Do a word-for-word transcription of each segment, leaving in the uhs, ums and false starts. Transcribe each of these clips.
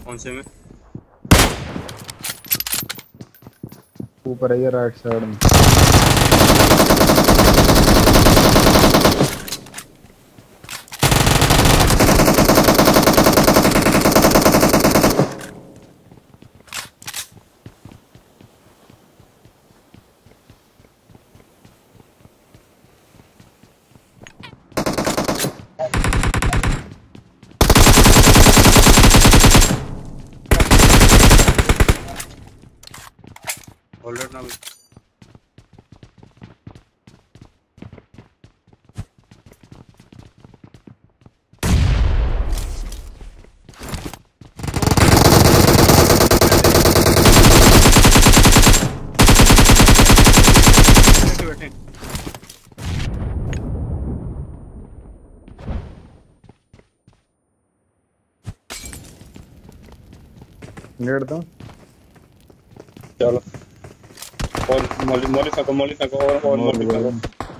कौन से में? ऊपर है राइट साइड में। होल्डर ना भी बैठे। नेट दो। चलो और मौली मौली फेंको मौली फेंको और और मौली फेंको।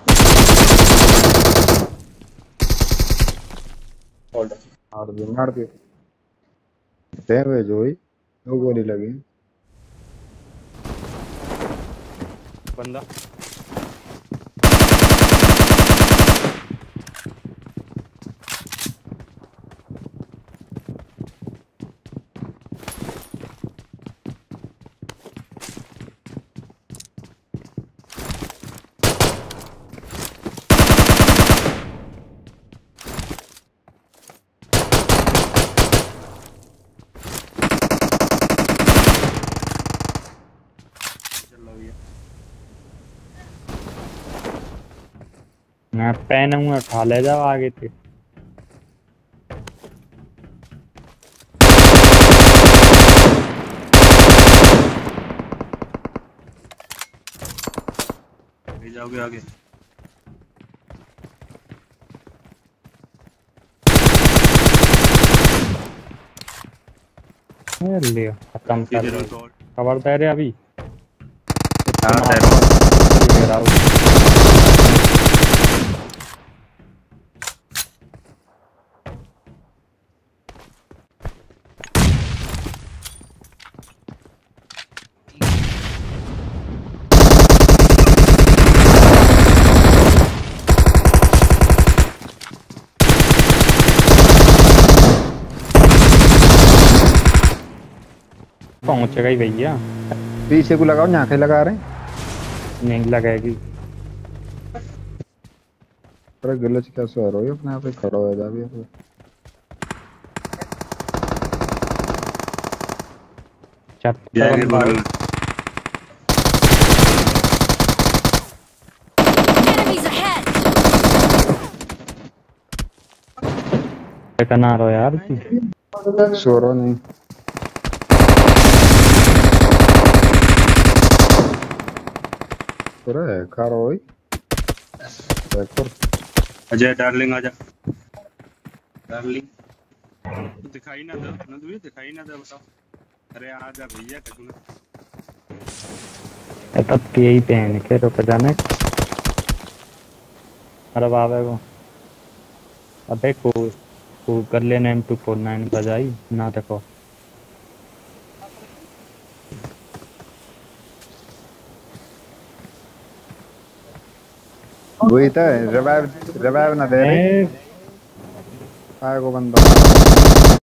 होल्डर मार दिया मार दिया। डैमेज हुई, दो गोली लगी। बंदा मैं पेन हूँ उठा ले जाओ आगे थे। ले जाओगे आगे। लियो खत्म कर लो। खबर दे रहे अभी हां दे रहा हूं। पहुंचेगा ही भैया। पीछे को लगाओ, यहाँ के लगा रहे हैं। नहीं लगेगी। अरे गिलच कैसे हो रही है अपने आप ही खड़ा हो जा भी। छत जाएंगे बगल में। कना रहो यार शोरो नहीं। अरे कार होई अजय डार्लिंग आजा। डार्लिंग तो दिखाई ना दे ना तुझे दिखाई ना दे बताओ। अरे आजा भैया कटना। तब के यही पहन के रुक जाने। अरे बाबा को अबे को को कर लेना एम टू फोर नाइन बजाई ना देखो। वही तो रिवाइव रिवाइव ना दे रही। आए को बंदा